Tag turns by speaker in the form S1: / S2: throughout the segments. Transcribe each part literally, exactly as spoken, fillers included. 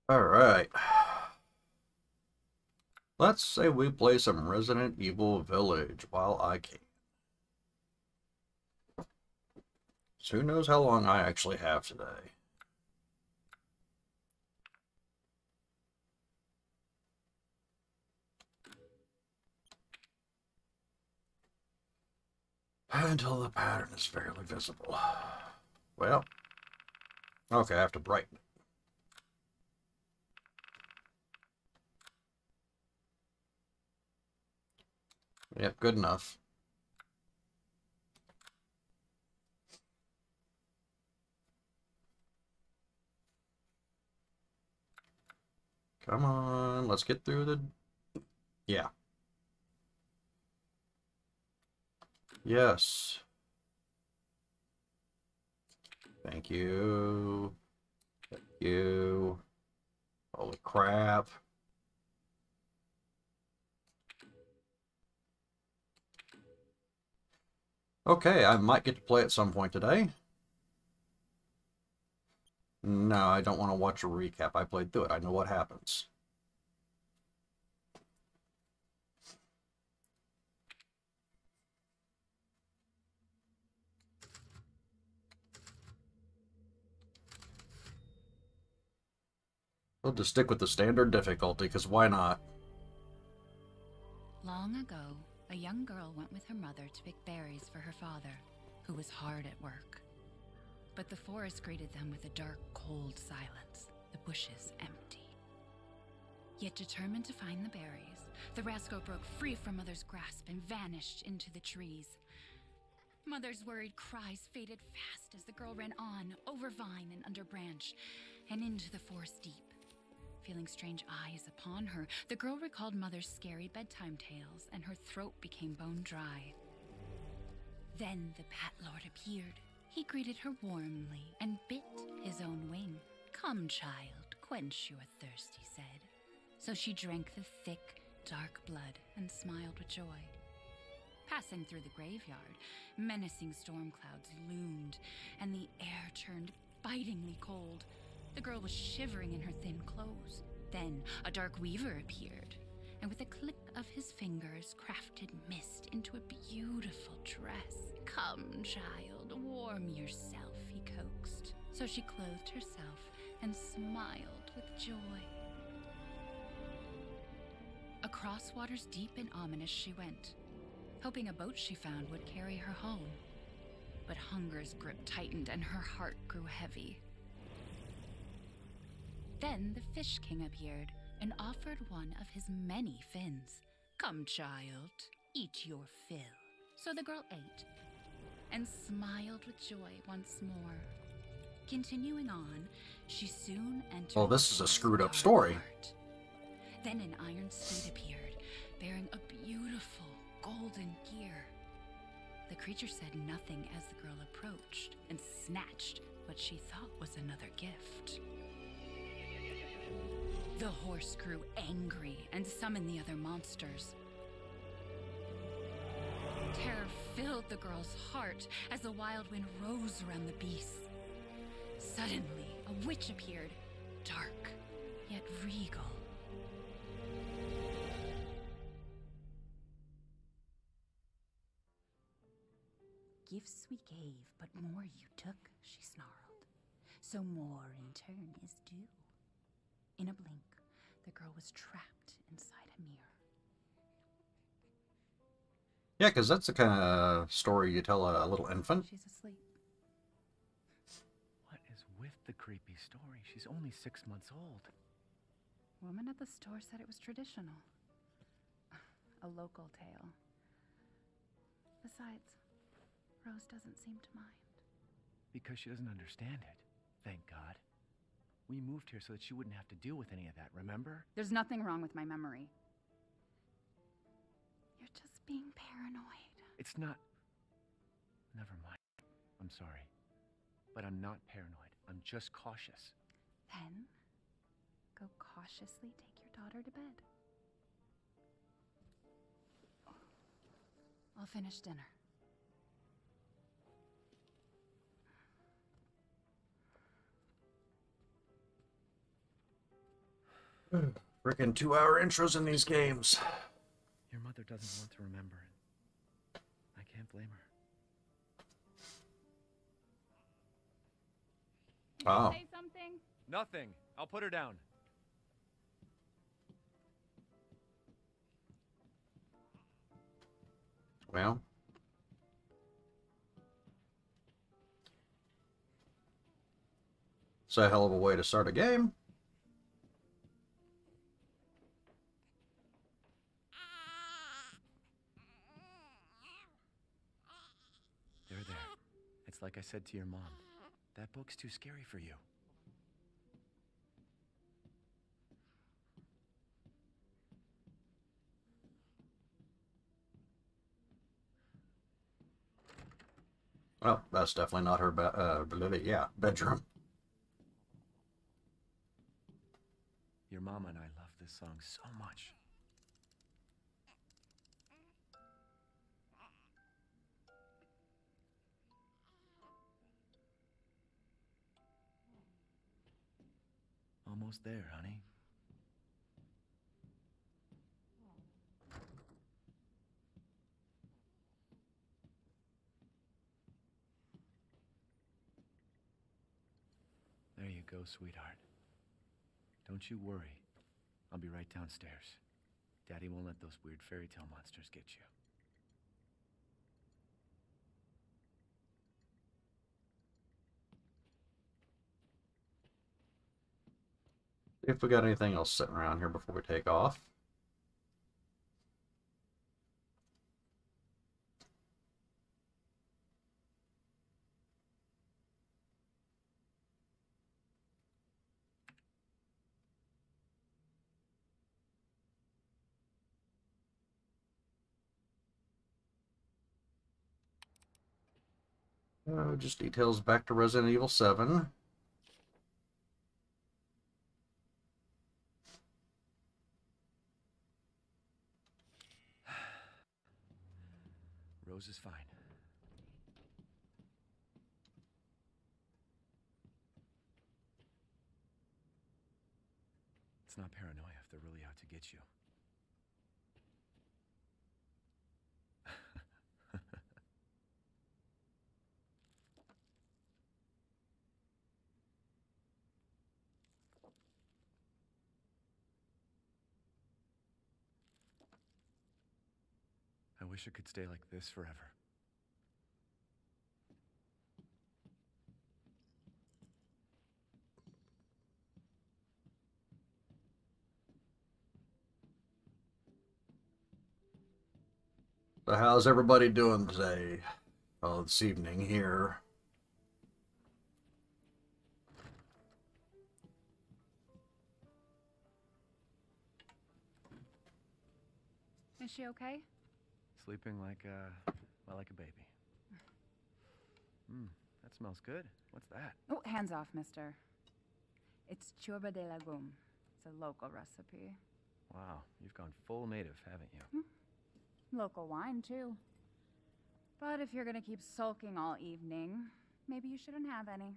S1: Alright. Let's say we play some Resident Evil Village while I can. So who knows how long I actually have today. Until the pattern is fairly visible. Well, okay, I have to brighten it. Yep, good enough. Come on, let's get through the... Yeah. Yes. Thank you. Thank you. Holy crap. Okay, I might get to play at some point today. No, I don't want to watch a recap. I played through it. I know what happens. We'll just stick with the standard difficulty, because why not?
S2: Long ago, a young girl went with her mother to pick berries for her father, who was hard at work. But the forest greeted them with a dark, cold silence, the bushes empty. Yet determined to find the berries, the rascal broke free from Mother's grasp and vanished into the trees. Mother's worried cries faded fast as the girl ran on, over vine and under branch, and into the forest deep. Feeling strange eyes upon her, the girl recalled Mother's scary bedtime tales, and her throat became bone dry. Then the Bat Lord appeared. He greeted her warmly and bit his own wing. "Come, child, quench your thirst," he said. So she drank the thick, dark blood and smiled with joy. Passing through the graveyard, menacing storm clouds loomed, and the air turned bitingly cold. The girl was shivering in her thin clothes. Then a dark weaver appeared, and with a click of his fingers crafted mist into a beautiful dress. "Come, child, warm yourself," he coaxed. So she clothed herself and smiled with joy. Across waters deep and ominous she went, hoping a boat she found would carry her home. But hunger's grip tightened and her heart grew heavy. Then the Fish King appeared and offered one of his many fins. "Come, child, eat your fill." So the girl ate and smiled with joy once more. Continuing on, she soon entered...
S1: Well, this is a
S2: the
S1: screwed up
S2: dark
S1: story.
S2: heart. Then an iron steed appeared, bearing a beautiful golden gear. The creature said nothing as the girl approached and snatched what she thought was another gift. The horse grew angry and summoned the other monsters. Terror filled the girl's heart as the wild wind rose around the beasts. Suddenly, a witch appeared, dark yet regal. "Gifts we gave, but more you took," she snarled. "So more in turn is due." In a blink, the girl was trapped inside a mirror.
S1: Yeah, because that's the kind of story you tell a, a little infant.
S2: She's asleep.
S3: What is with the creepy story? She's only six months old.
S2: Woman at the store said it was traditional. A local tale. Besides, Rose doesn't seem to mind.
S3: Because she doesn't understand it. Thank God. We moved here so that she wouldn't have to deal with any of that, remember?
S2: There's nothing wrong with my memory. You're just being paranoid.
S3: It's not... Never mind. I'm sorry. But I'm not paranoid. I'm just cautious.
S2: Then, go cautiously take your daughter to bed. I'll finish dinner.
S1: Freaking two-hour intros in these games.
S3: Your mother doesn't want to remember it. I can't blame her.
S1: Oh.
S2: Say something?
S3: Nothing. I'll put her down.
S1: Well. It's a hell of a way to start a game.
S3: There, there. It's like I said to your mom. That book's too scary for you.
S1: Well, that's definitely not her, be uh, yeah, bedroom.
S3: Your mama and I love this song so much. Almost there, honey. There you go, sweetheart. Don't you worry. I'll be right downstairs. Daddy won't let those weird fairy tale monsters get you.
S1: If we got anything else sitting around here before we take off. Uh, just details back to Resident Evil seven.
S3: Rose is fine. It's not paranoia if they're really out to get you. I wish it could stay like this forever.
S1: So how's everybody doing today? Oh, this evening here.
S2: Is she okay?
S3: Sleeping like a, well, like a baby. Hmm, that smells good. What's that?
S2: Oh, hands off, mister. It's ciorba de legume. It's a local recipe.
S3: Wow, you've gone full native, haven't you?
S2: Hmm. Local wine, too. But if you're gonna keep sulking all evening, maybe you shouldn't have any.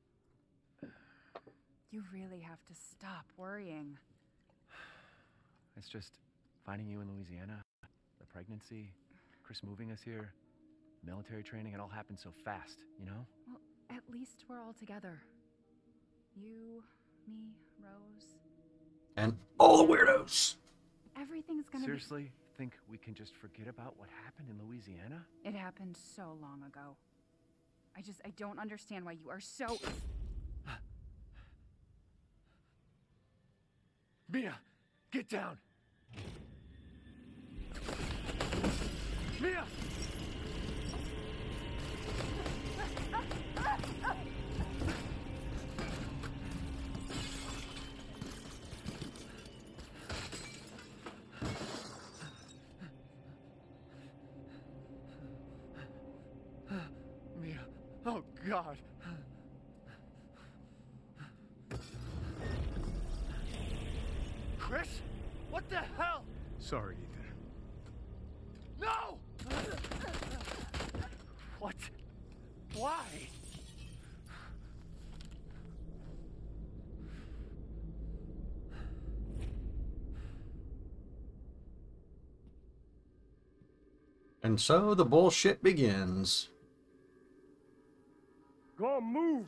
S2: You really have to stop worrying.
S3: It's just finding you in Louisiana, the pregnancy, Chris moving us here, military training, it all happened so fast, you know?
S2: Well, at least we're all together. You, me, Rose.
S1: And all the weirdos.
S2: Everything's gonna
S3: Seriously, think we can just forget about what happened in Louisiana?
S2: be... It happened so long ago. I just, I don't understand why you are so...
S3: Mia, get down! Mia! Mia, oh God! Chris? What the hell?
S4: Sorry, Ethan.
S3: No! What? Why?
S1: And so the bullshit begins.
S4: Go on, move!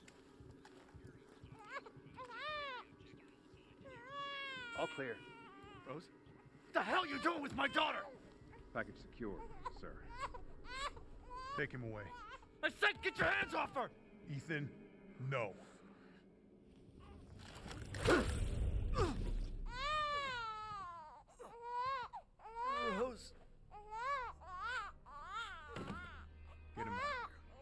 S3: All clear. Rose? What the hell are you doing with my daughter?
S4: Package secure, sir. Take him away.
S3: I said get your hands off her!
S4: Ethan, no.
S3: Rose.
S4: Get him out.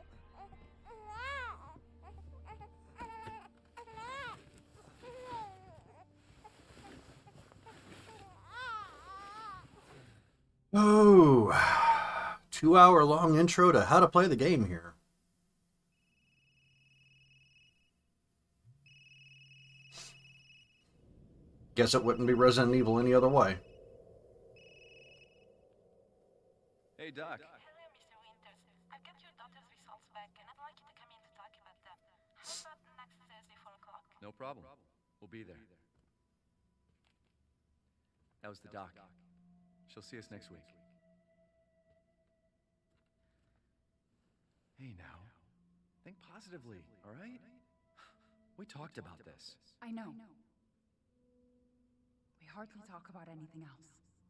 S1: Oh, two hour long intro to how to play the game here. Guess it wouldn't be Resident Evil any other way.
S3: Hey, Doc.
S5: Hello, Mister Winters. I've got your daughter's results back, and I'd like you to come in to talk about them. How about next Thursday, four o'clock?
S3: No problem. We'll be there. That was the doc. She'll see us next week. Hey, now. Think positively, all right? We talked about this.
S2: I know. We hardly talk about anything else.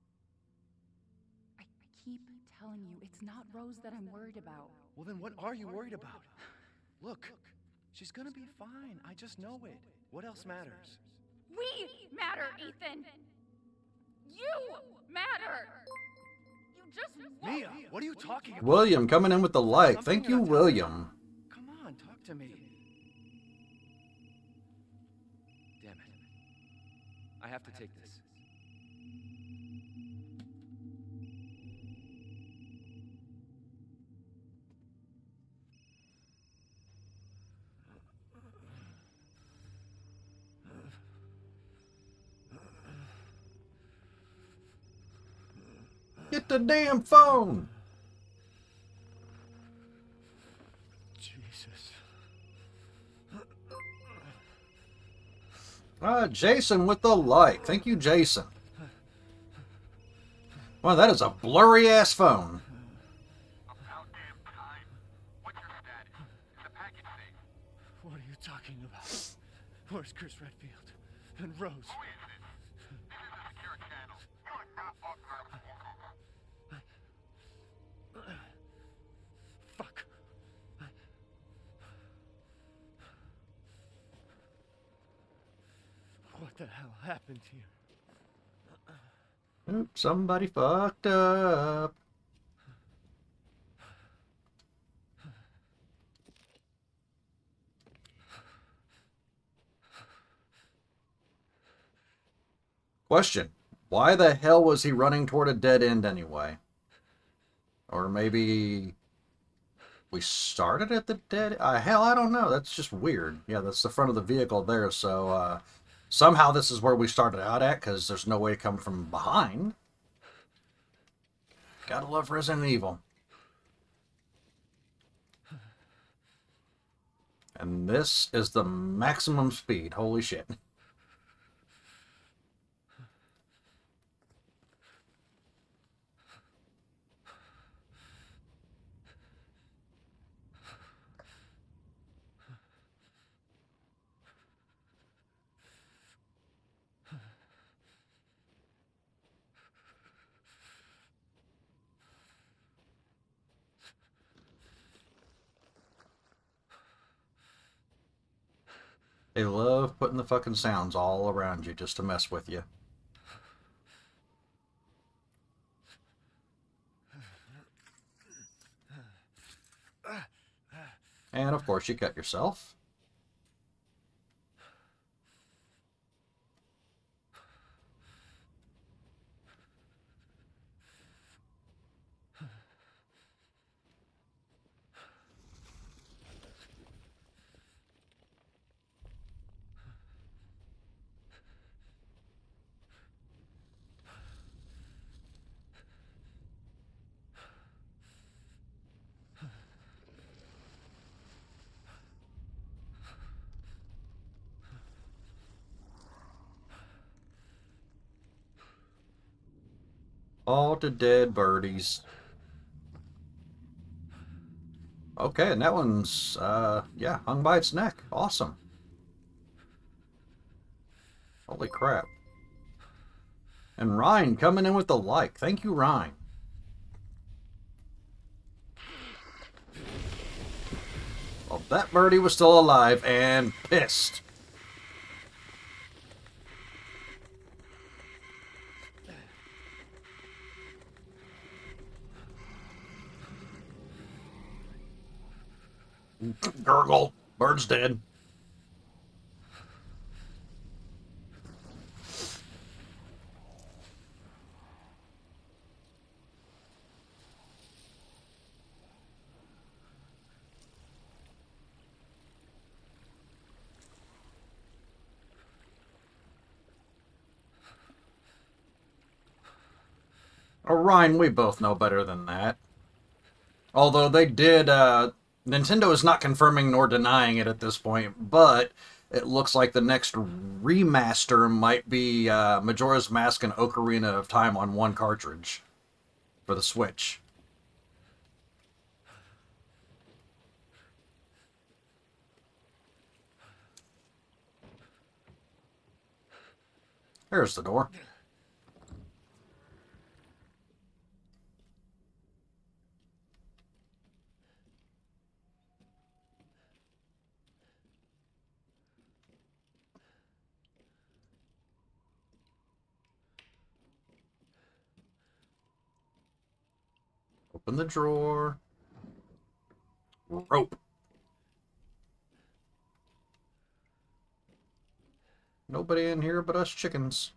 S2: I, I keep telling you, it's not Rose that I'm worried about.
S3: Well, then what are you worried about? Look, she's gonna be fine. I just know it. What else matters?
S2: We matter, Ethan! You matter! You just won't.
S3: Mia, what are you talking about?
S1: William coming in with the like. Thank you, William.
S3: Come on, talk to me. Damn it. I have to take this.
S1: Get the damn phone.
S3: Jesus.
S1: Ah, Jason with the like. Thank you, Jason. Wow, that is a blurry ass phone.
S6: About damn time. What's your status? Is the package safe?
S3: What are you talking about? Where's Chris Redfield? And Rose?
S6: Who is this? This is a secure channel. You are not authorized to walk over.
S3: Fuck. What the hell happened here?
S1: Oops, somebody fucked up. Question. Why the hell was he running toward a dead end anyway? Or maybe we started at the dead... Uh, hell, I don't know. That's just weird. Yeah, that's the front of the vehicle there, so... Uh, somehow this is where we started out at, because there's no way to come from behind. Gotta love Resident Evil. And this is the maximum speed. Holy shit. They love putting the fucking sounds all around you just to mess with you. And of course you cut yourself. All to dead birdies. Okay, and that one's, uh, yeah, hung by its neck. Awesome. Holy crap. And Ryan coming in with the like. Thank you, Ryan. Well, that birdie was still alive and pissed. Gurgle. Bird's dead. Ryan, we both know better than that. Although they did, uh, Nintendo is not confirming nor denying it at this point, but it looks like the next remaster might be uh, Majora's Mask and Ocarina of Time on one cartridge for the Switch. There's the door. Open the drawer. Rope. Nobody in here but us chickens.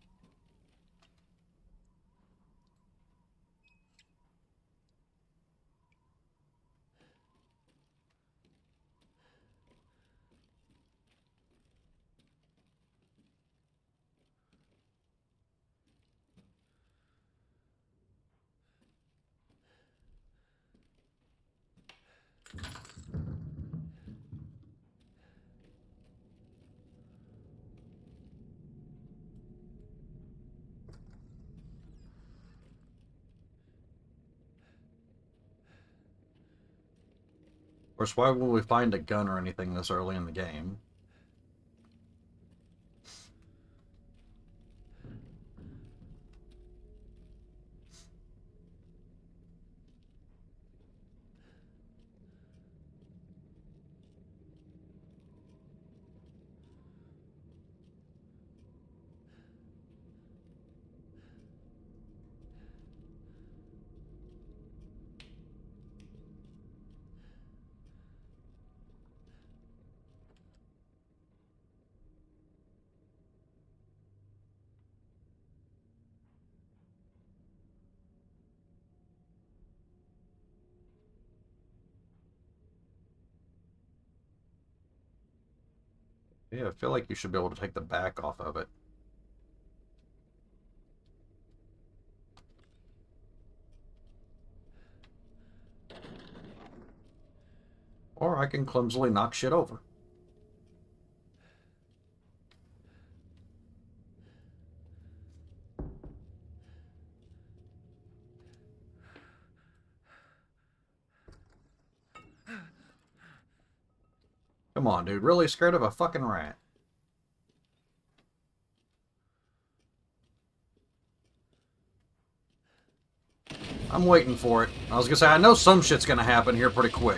S1: Of course, why would we find a gun or anything this early in the game? Yeah, I feel like you should be able to take the back off of it. Or I can clumsily knock shit over. Come on, dude. Really scared of a fucking rat? I'm waiting for it. I was gonna say, I know some shit's gonna happen here pretty quick.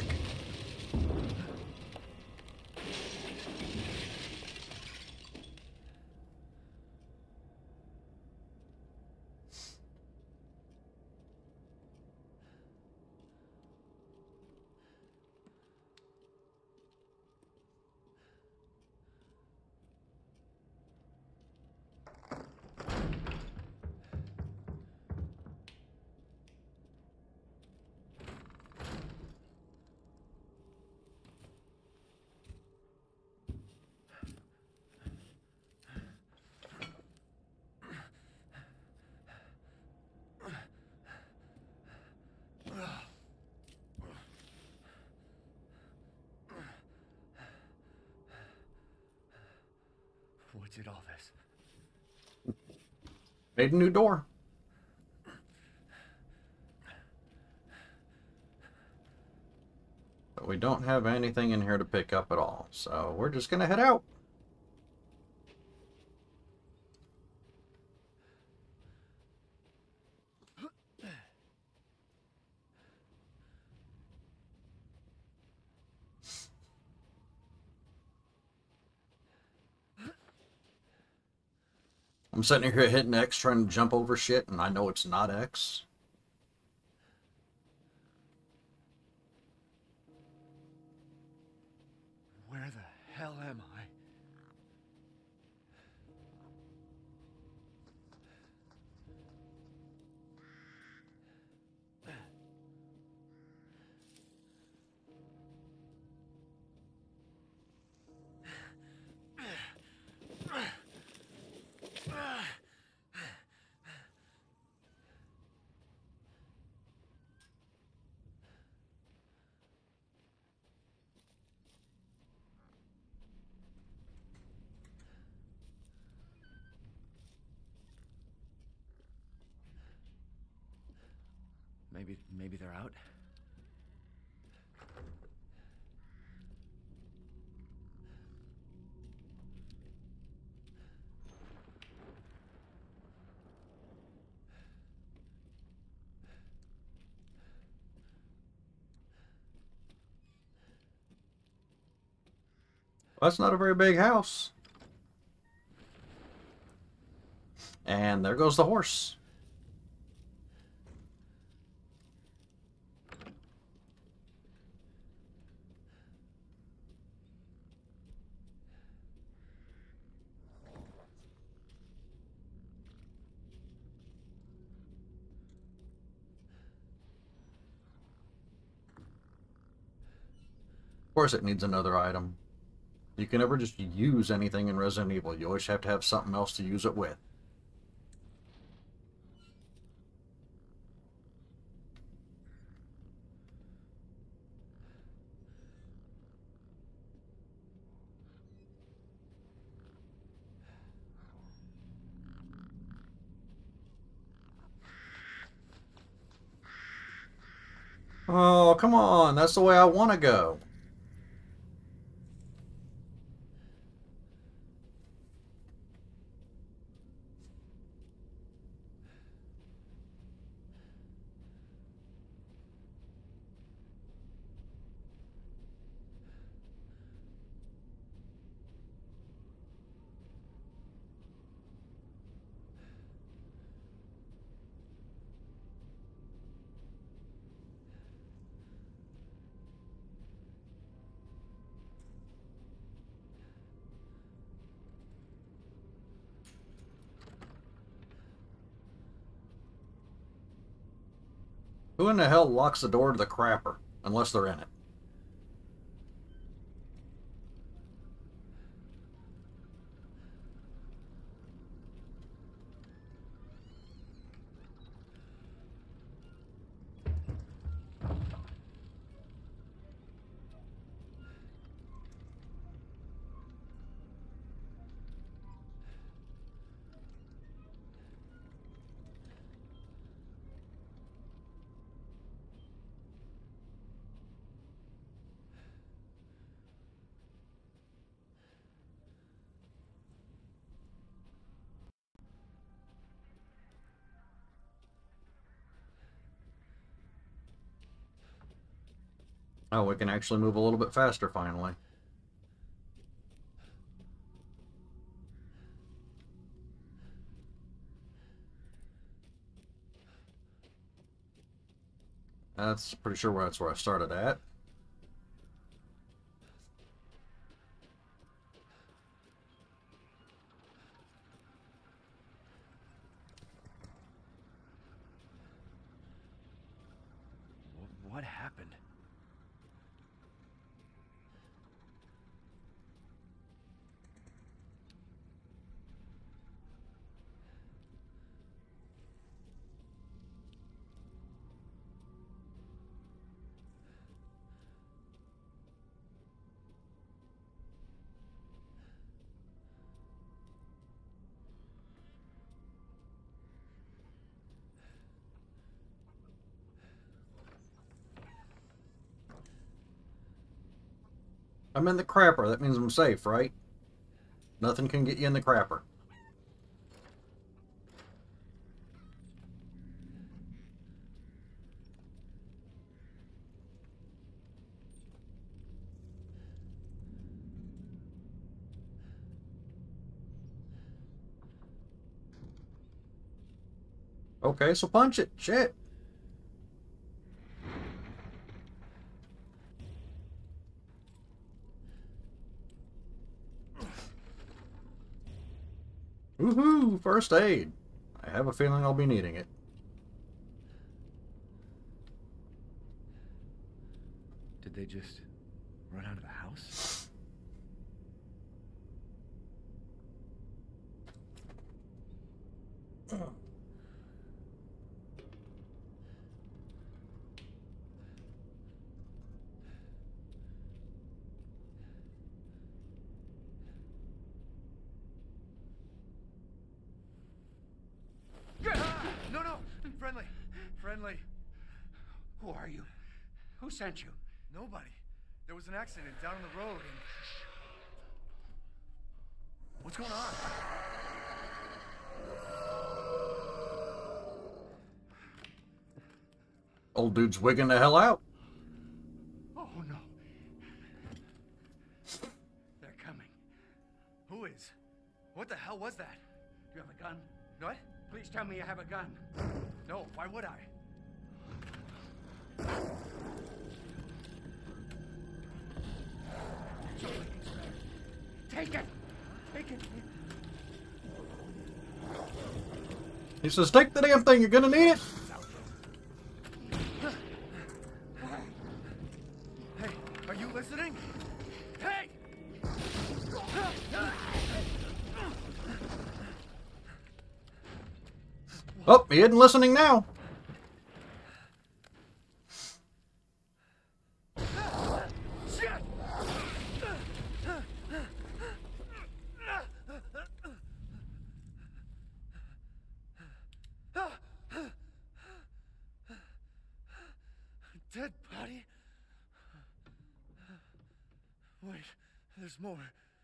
S3: What did all this?
S1: Made a new door. But we don't have anything in here to pick up at all, so we're just gonna head out. I'm sitting here hitting X trying to jump over shit, and I know it's not X.
S3: Where the hell am I? Maybe, maybe they're out.
S1: Well, that's not a very big house. And there goes the horse. Of course it needs another item. You can never just use anything in Resident Evil. You always have to have something else to use it with. Oh, come on. That's the way I want to go. Who in the hell locks the door to the crapper? Unless they're in it. Oh, we can actually move a little bit faster finally. That's pretty sure that's where I started at.
S3: Wh- What happened?
S1: I'm in the crapper. That means I'm safe, right? Nothing can get you in the crapper. Okay, so punch it. Shit. Woohoo! First aid. I have a feeling I'll be needing it.
S3: Did they just run out of the house? No, no! Friendly! Friendly!
S7: Who are you? Who sent you?
S3: Nobody. There was an accident down on the road and... What's going on?
S1: Old dude's wigging the hell out.
S7: Oh, no. They're coming.
S3: Who is? What the hell was that?
S7: Do you have a gun?
S3: What?
S7: Please tell me you have a gun.
S3: No, why would I?
S7: Take it! Take it!
S1: He says, take the damn thing. You're gonna need it.
S3: Hey, are you listening? Hey!
S1: Oh, he isn't listening now.
S3: Shit! Dead body? Wait, there's more.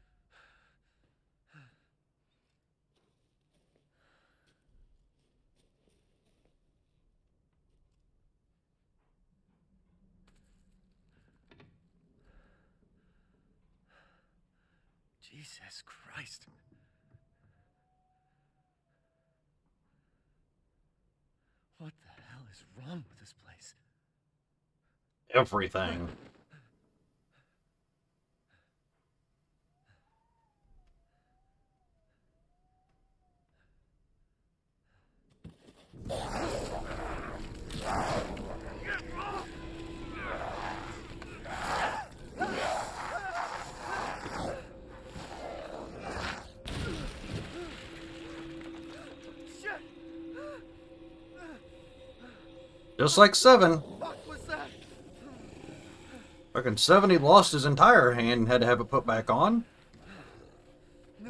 S3: Jesus Christ. What the hell is wrong with this place?
S1: Everything. Just like Seven.
S3: What was that?
S1: Fucking Seven, he lost his entire hand and had to have it put back on.
S3: No.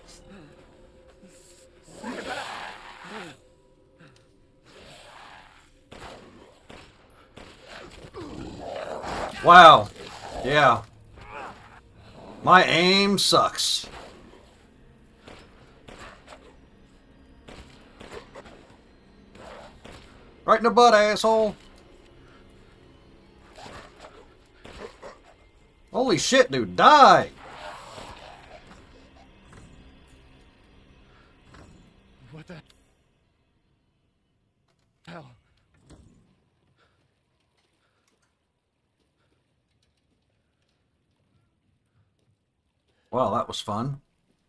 S1: Wow. Yeah. My aim sucks. Right in the butt, asshole. Holy shit, dude. Die.
S3: What the hell?
S1: Wow, that was fun.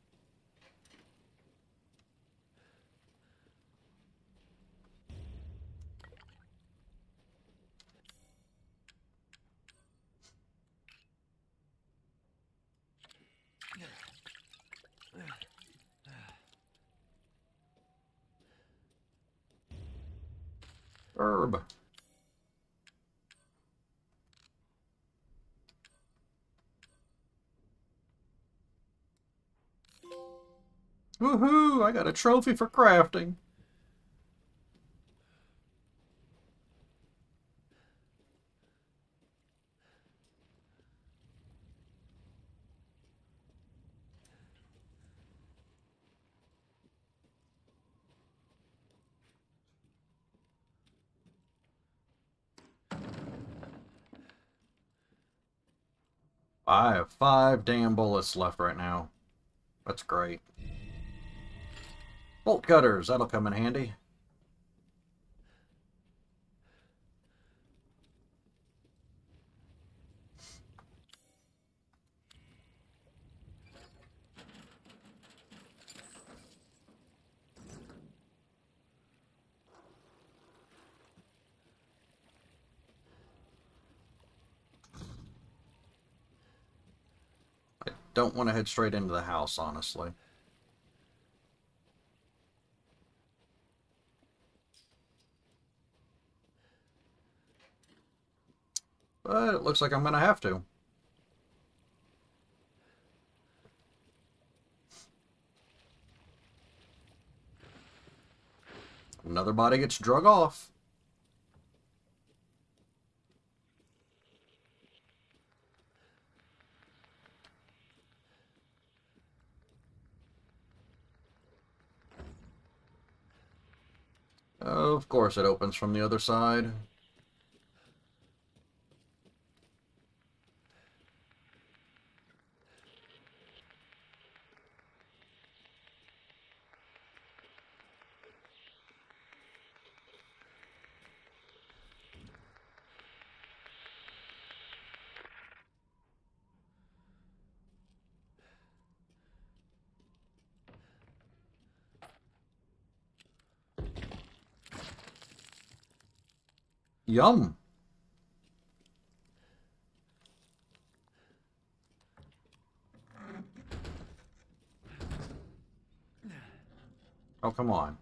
S1: Herb. Woohoo! I got a trophy for crafting. I have five damn bullets left right now. That's great. Bolt cutters, that'll come in handy. I don't want to head straight into the house, honestly. But it looks like I'm going to have to. Another body gets drug off. Of course it opens from the other side. Yum. Oh, come on.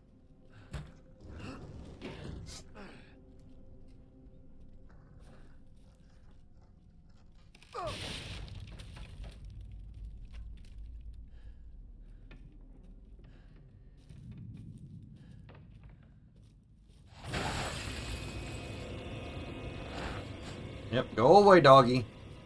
S1: Yep, go away, doggy.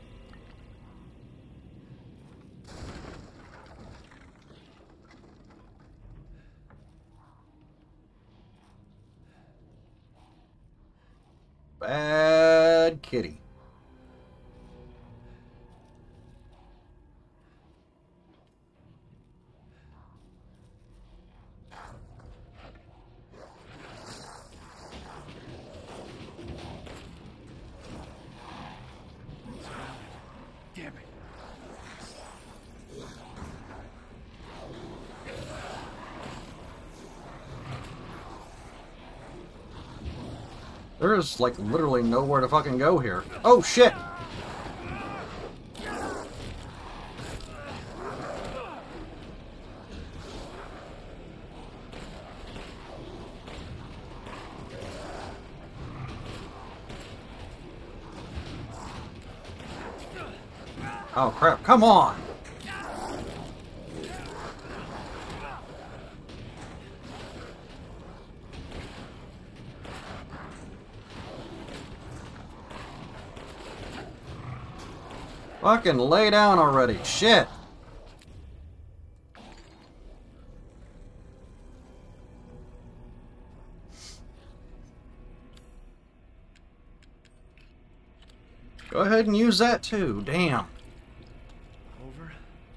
S1: Bad kitty.
S3: Damn it.
S1: There is, like, literally nowhere to fucking go here. Oh, shit! Oh, crap. Come on! Fucking lay down already. Shit. Go ahead and use that too. Damn.
S3: Over.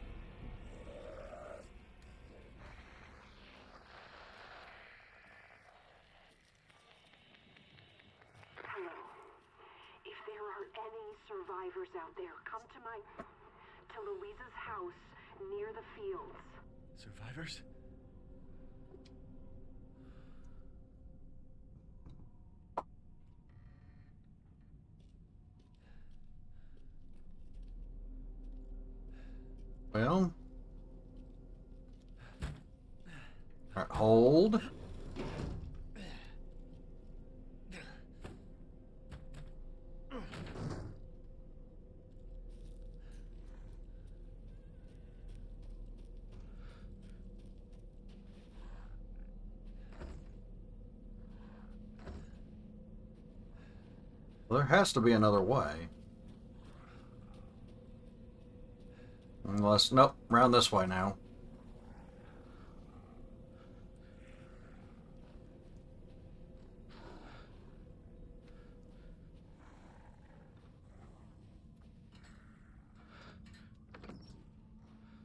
S8: Hello. If there are any survivors out there, come to my... to Louisa's house near the fields.
S3: Survivors?
S1: Well. Alright, hold. Well, there has to be another way. Unless, nope, round this way now.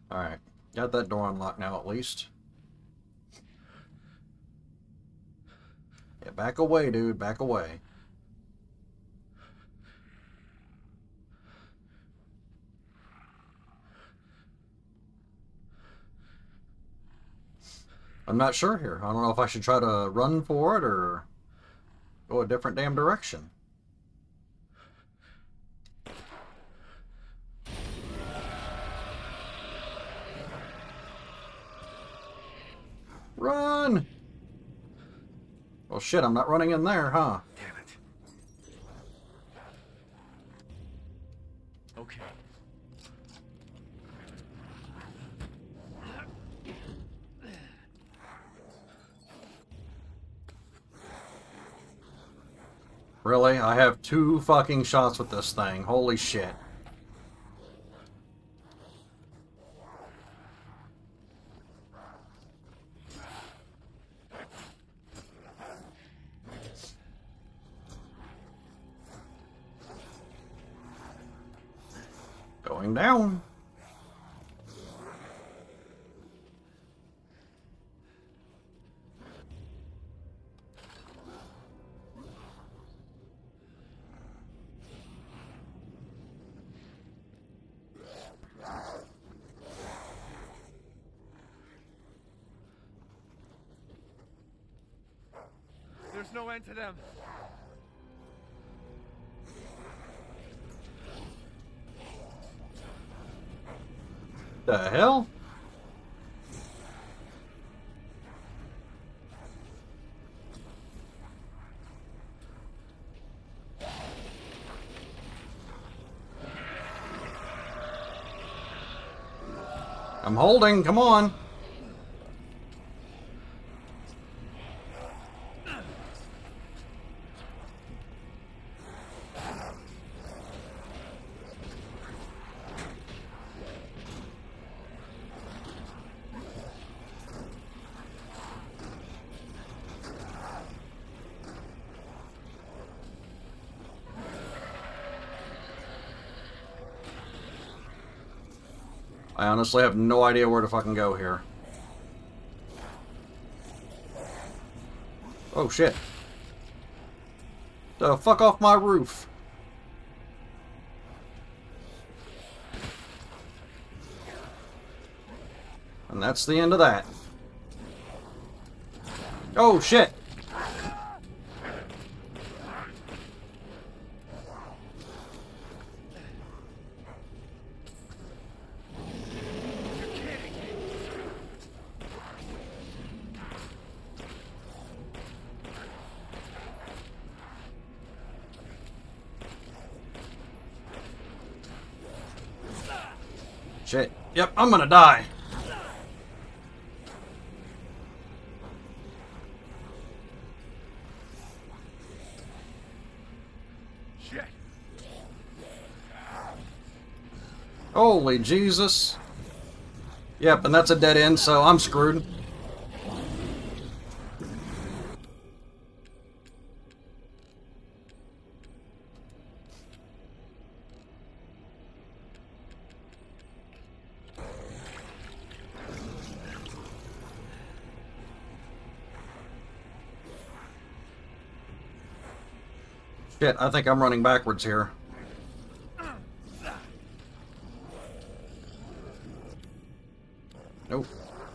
S1: Alright. Got that door unlocked now, at least. Yeah, back away, dude. Back away. I'm not sure here. I don't know if I should try to run for it or go a different damn direction. Run! Well, shit, I'm not running in there, huh?
S3: Damn it. Okay.
S1: Really? I have two fucking shots with this thing. Holy shit. Going down.
S3: There's no end to them.
S1: The hell? I'm holding, come on. I honestly have no idea where to fucking go here. Oh shit. The fuck off my roof. And that's the end of that. Oh shit. Shit. Yep, I'm gonna die.
S3: Shit.
S1: Holy Jesus. Yep, and that's a dead end, so I'm screwed. Shit, I think I'm running backwards here. Nope.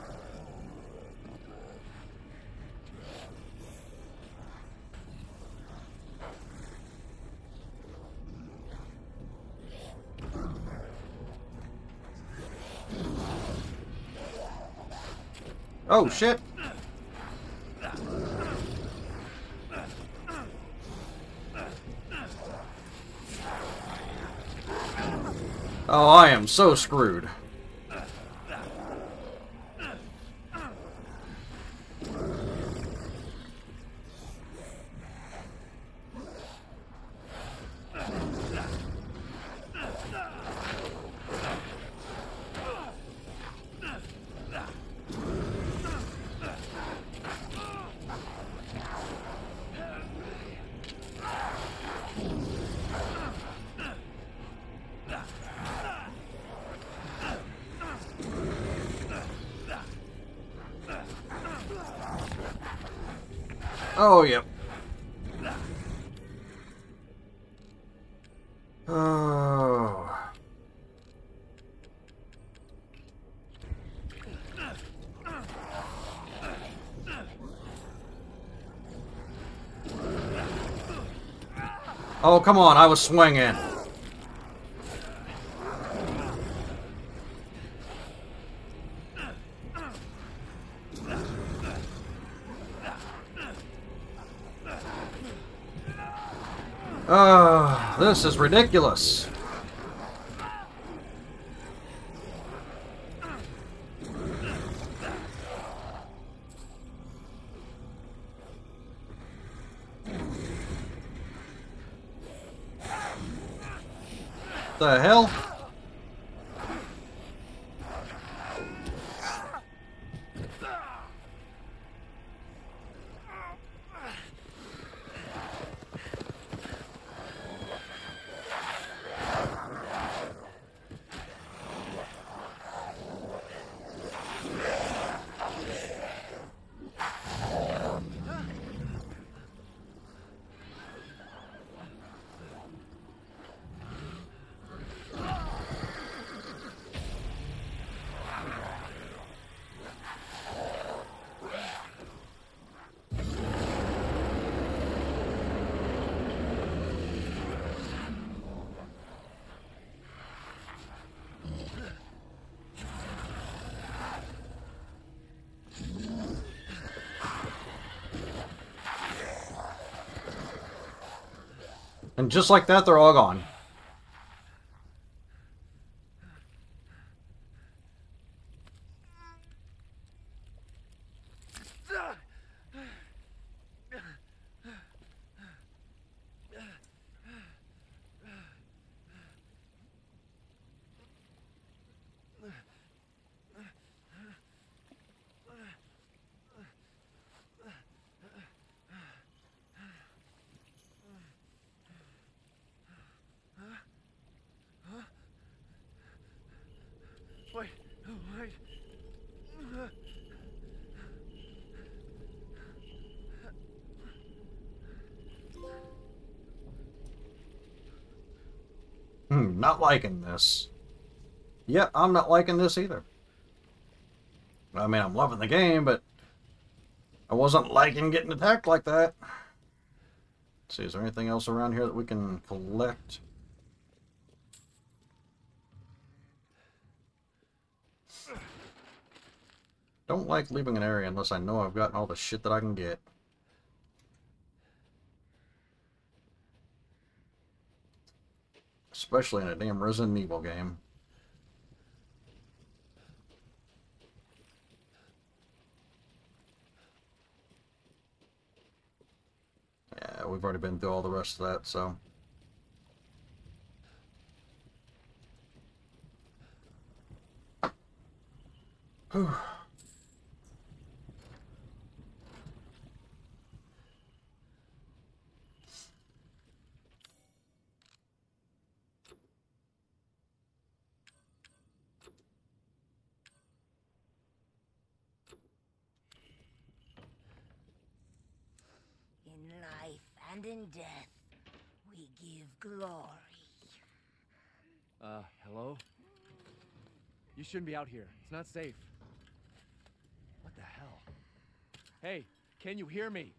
S1: Oh, shit. Oh, I am so screwed. Oh, yep. Oh. Oh, come on, I was swinging. Oh, this is ridiculous. The hell? And just like that, they're all gone.
S3: Wait, wait.
S1: Hmm, not liking this. Yeah, I'm not liking this either. I mean, I'm loving the game, but I wasn't liking getting attacked like that. Let's see, is there anything else around here that we can collect? Don't like leaving an area unless I know I've gotten all the shit that I can get. Especially in a damn Resident Evil game. Yeah, we've already been through all the rest of that, so... Whew.
S9: In life and in death, we give glory.
S3: Uh, hello? You shouldn't be out here. It's not safe. What the hell? Hey, can you hear me?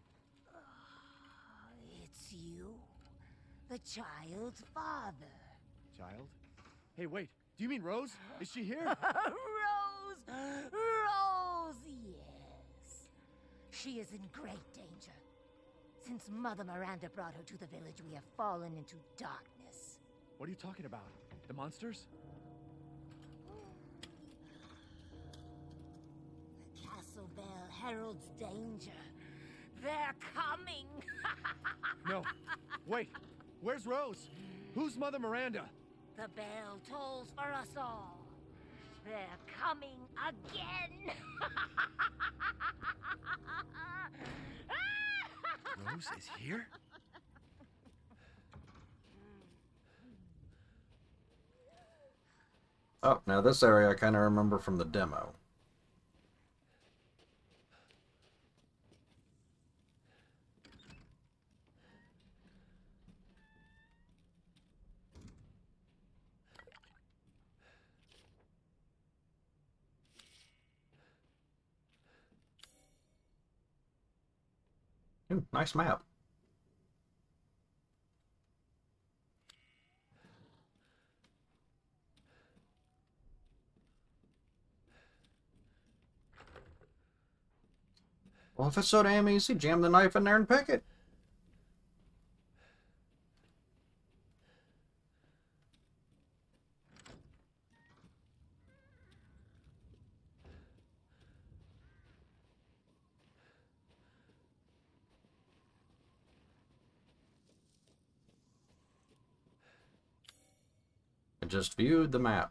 S9: It's you, the child's father.
S3: Child? Hey, wait. Do you mean Rose? Is she here?
S9: Rose! Rose, yes. She is in great danger. Since Mother Miranda brought her to the village, we have fallen into darkness.
S3: What are you talking about? The monsters?
S9: The castle bell heralds danger. They're coming!
S3: No. Wait. Where's Rose? Who's Mother Miranda?
S9: The bell tolls for us all. They're coming again!
S3: Rose is here?
S1: Oh, now this area I kind of remember from the demo. Ooh, nice map. Well, if it's so damn easy, jam the knife in there and pick it. I just viewed the map.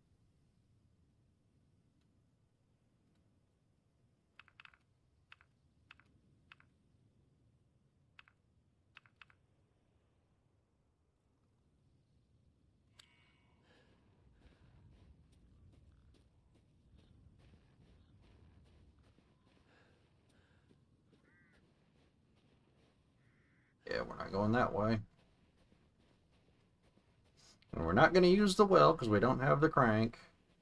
S1: Yeah, we're not going that way. And we're not going to use the well because we don't have the crank.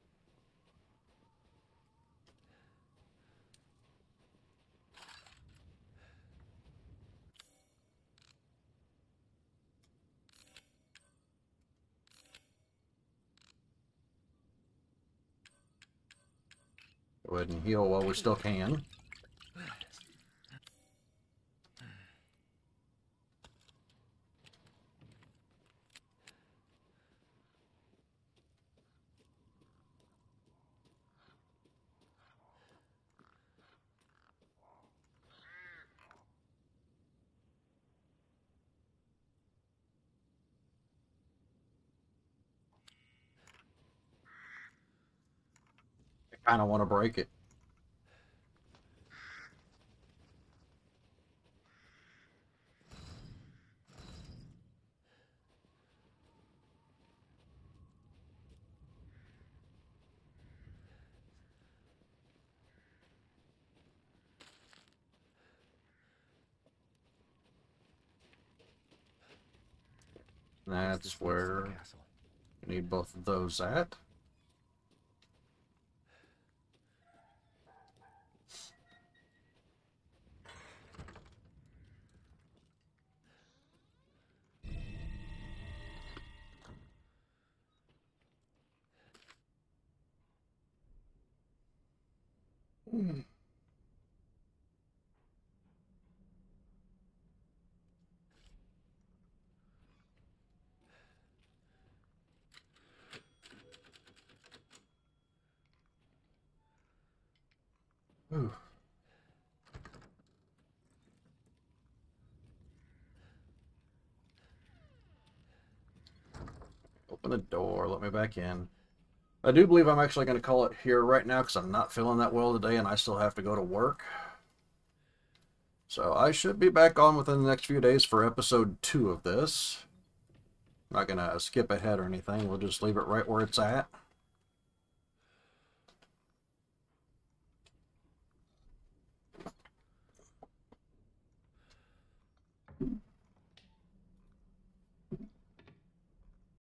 S1: Go ahead and heal while we still can. I kind of want to break it. That's where you need both of those at. Hmm. Ooh. Open the door, let me back in. I do believe I'm actually going to call it here right now because I'm not feeling that well today and I still have to go to work. So I should be back on within the next few days for episode two of this. I'm not going to skip ahead or anything. We'll just leave it right where it's at.